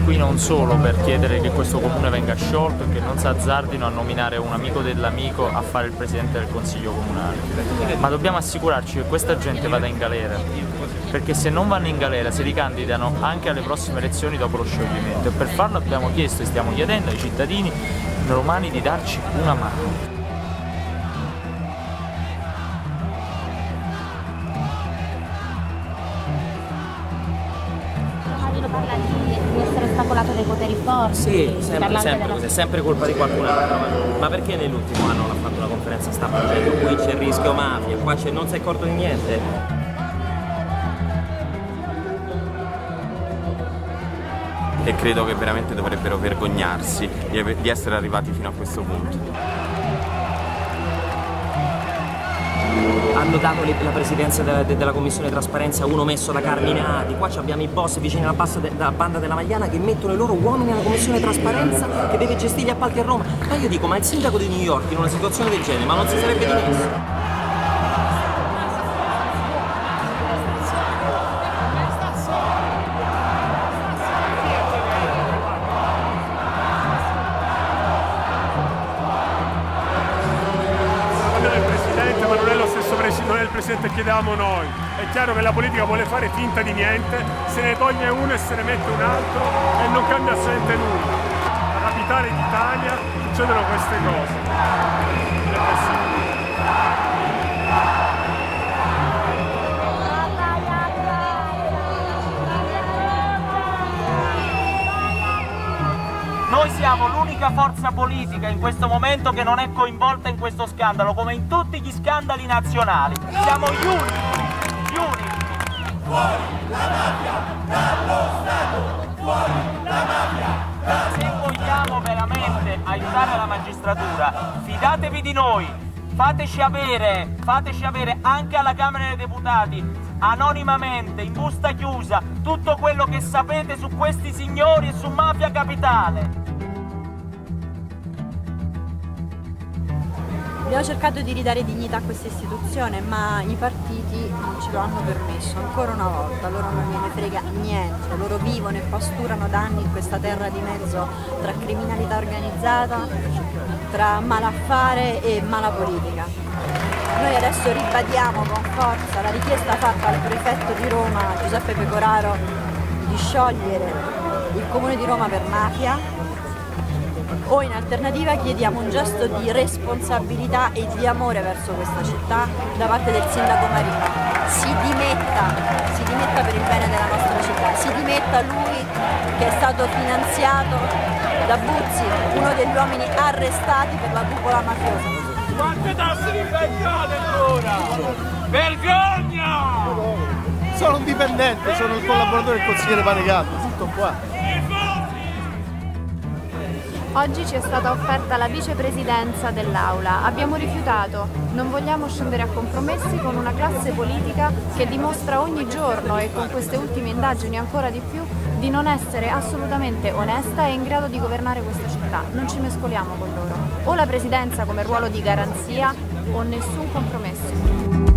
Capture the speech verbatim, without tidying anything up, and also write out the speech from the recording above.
qui non solo per chiedere che questo comune venga sciolto e che non si azzardino a nominare un amico dell'amico a fare il presidente del consiglio comunale, ma dobbiamo assicurarci che questa gente vada in galera, perché se non vanno in galera si ricandidano anche alle prossime elezioni dopo lo scioglimento, e per farlo abbiamo chiesto e stiamo chiedendo ai cittadini romani di darci una mano. Parla di, di essere ostacolato dai poteri forti. Sì, sempre, sempre della... così, è sempre colpa di qualcun altro. Ma perché nell'ultimo anno non ha fatto una conferenza stampa dicendo qui c'è il rischio mafia, qua c'è, non si è accorto di niente? E credo che veramente dovrebbero vergognarsi di, di essere arrivati fino a questo punto. Hanno dato la presidenza della, della commissione trasparenza a uno messo da Carminati, qua abbiamo i boss vicini alla, de, alla banda della Magliana che mettono i loro uomini alla commissione trasparenza che deve gestire gli appalti a Roma. Ma io dico, ma il sindaco di New York in una situazione del genere, ma non si sarebbe dimesso? Non è il presidente che chiedevamo noi, è chiaro che la politica vuole fare finta di niente, se ne toglie uno e se ne mette un altro e non cambia assolutamente nulla. La capitale d'Italia succedono queste cose. È possibile. Noi siamo l'unica forza politica in questo momento che non è coinvolta in questo scandalo, come in tutti gli scandali nazionali. Siamo gli unici, gli unici. Fuori la mafia dallo Stato, fuori la mafia. Se vogliamo veramente aiutare la magistratura, fidatevi di noi, fateci avere, fateci avere anche alla Camera dei Deputati, anonimamente, in busta chiusa, tutto quello che sapete su questi signori e su Mafia Capitale. Abbiamo cercato di ridare dignità a questa istituzione, ma i partiti non ce lo hanno permesso, ancora una volta, loro non gliene frega niente, loro vivono e pasturano da anni in questa terra di mezzo tra criminalità organizzata, tra malaffare e mala politica. Noi adesso ribadiamo con forza la richiesta fatta al prefetto di Roma, Giuseppe Pecoraro, di sciogliere il Comune di Roma per mafia, o in alternativa chiediamo un gesto di responsabilità e di amore verso questa città da parte del sindaco Marino. Si dimetta, si dimetta per il bene della nostra città, si dimetta lui che è stato finanziato da Buzzi, uno degli uomini arrestati per la cupola mafiosa. Quante tasse vi pagate ancora? Vergogna! Sono un dipendente, sono il collaboratore del consigliere Panegato, tutto qua. Oggi ci è stata offerta la vicepresidenza dell'Aula. Abbiamo rifiutato. Non vogliamo scendere a compromessi con una classe politica che dimostra ogni giorno, e con queste ultime indagini ancora di più, di non essere assolutamente onesta e in grado di governare questa città. Non ci mescoliamo con loro. O la presidenza come ruolo di garanzia o nessun compromesso.